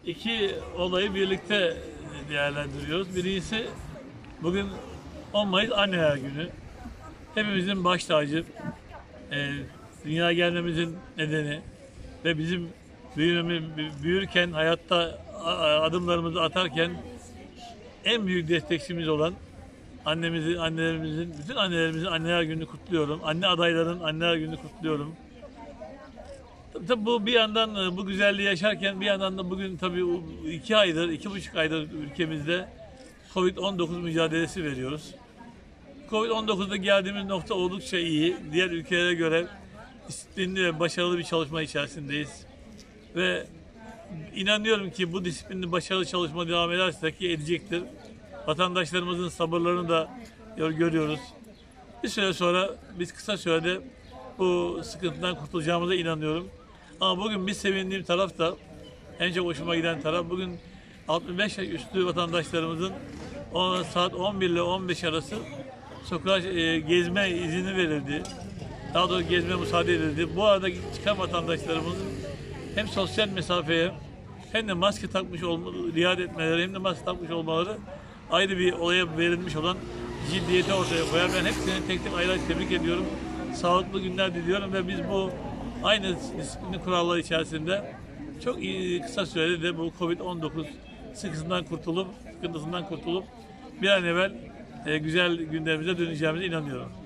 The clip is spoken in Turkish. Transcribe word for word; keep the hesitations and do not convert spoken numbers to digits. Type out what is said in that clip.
iki olayı birlikte değerlendiriyoruz. Birincisi bugün on Mayıs Anneler Günü. Hepimizin baş tacı, e, dünyaya gelmemizin nedeni ve bizim büyümemiz, büyürken, hayatta adımlarımızı atarken en büyük destekçimiz olan annemizin, annelerimizin, bütün annelerimizin Anneler Günü'nü kutluyorum. Anne adayların Anneler Günü'nü kutluyorum. Tabii bu bir yandan bu güzelliği yaşarken bir yandan da bugün tabii iki aydır, iki buçuk aydır ülkemizde Covid on dokuz mücadelesi veriyoruz. Covid on dokuzda geldiğimiz nokta oldukça iyi. Diğer ülkelere göre disiplinli ve başarılı bir çalışma içerisindeyiz. Ve inanıyorum ki bu disiplinli başarılı çalışma devam ederse ki edecektir. Vatandaşlarımızın sabırlarını da görüyoruz. Bir süre sonra biz kısa sürede bu sıkıntıdan kurtulacağımıza inanıyorum. Ama bugün bir sevindiğim taraf da, en çok hoşuma giden taraf, bugün altmış beş yaş üstü vatandaşlarımızın saat on bir ile on beş arası sokağa e, gezme izni verildi. Daha doğrusu gezme müsaade edildi. Bu arada çıkan vatandaşlarımızın hem sosyal mesafeye hem de maske takmış olmaları, riayet etmeleri, hem de maske takmış olmaları ayrı bir olaya verilmiş olan ciddiyeti ortaya koyar. Ben hepsini tek tek ayrı ayrı tebrik ediyorum. Sağlıklı günler diliyorum ve biz bu aynı disiplin kuralları içerisinde çok iyi, kısa sürede de bu Covid on dokuz sıkıntısından kurtulup, sıkıntısından kurtulup bir an evvel e, güzel günlerimize döneceğimize inanıyorum.